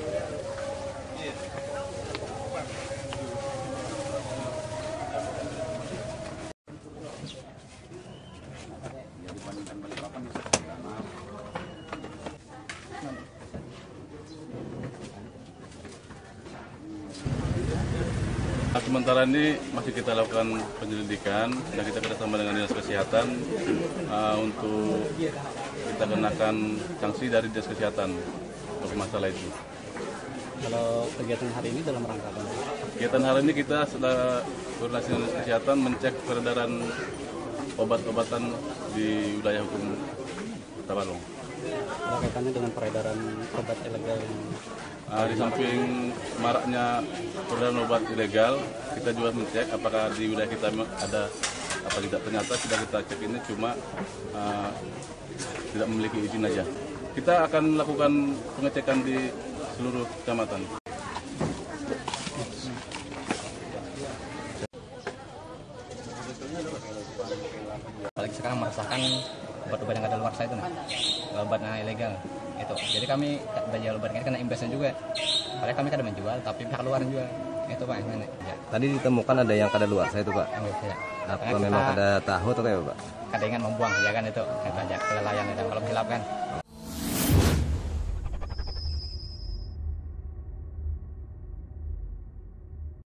Sementara ini masih kita lakukan penyelidikan dan kita kerjasama dengan Dinas Kesehatan untuk kita kenakan sanksi dari Dinas Kesehatan untuk masalah itu. Kalau kegiatan hari ini dalam rangka apa? Kegiatan hari ini kita setelah koordinasi dengan Dinas Kesehatan mencek peredaran obat-obatan di wilayah hukum Kota Balong. Apa kaitannya dengan peredaran obat ilegal yang Di samping maraknya peredaran obat ilegal, kita juga mencek apakah di wilayah kita ada apa tidak. Ternyata sudah kita cek ini cuma tidak memiliki izin aja. Kita akan melakukan pengecekan di seluruh kecamatan. Apalagi sekarang merasakan obat-obat yang ada luar sana itu, obatnya ilegal itu. Jadi kami jual obat ini kena imbasnya juga. Karena kami kadang menjual, tapi pihak luar juga itu Pak. Ya. Tadi ditemukan ada yang kadaluarsa itu Pak. Ya. Apa memang kada tahu atau kayak Pak? Kadang ingin membuang ya kan itu, kata aja kelalaian itu kalau hilap kan.